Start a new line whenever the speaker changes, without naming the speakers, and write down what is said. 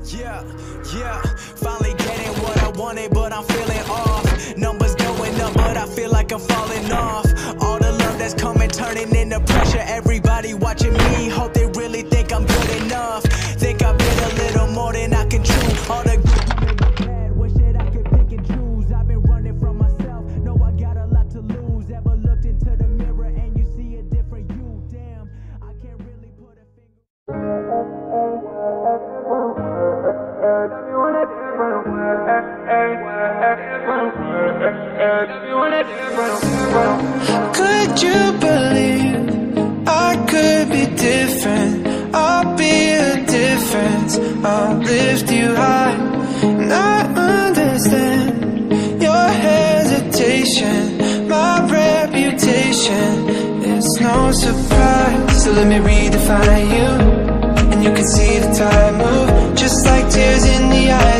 Yeah, finally getting what I wanted, but I'm feeling off. Numbers going up, but I feel like I'm falling off. All the love that's coming, turning into pressure. Everybody watching me, hope they really think I'm good enough. Think I've been a little more than I can chew. All the good, bad, wish that I could pick and choose. I've been running from myself, know I got a lot to lose. Ever looked into the mirror and you see a different you? Damn, I can't really put a finger.
Could you believe I could be different? I'll be a difference. I'll lift you high. And I understand your hesitation. My reputation is no surprise. So let me redefine you, and you can see the tide move, just like tears in the eye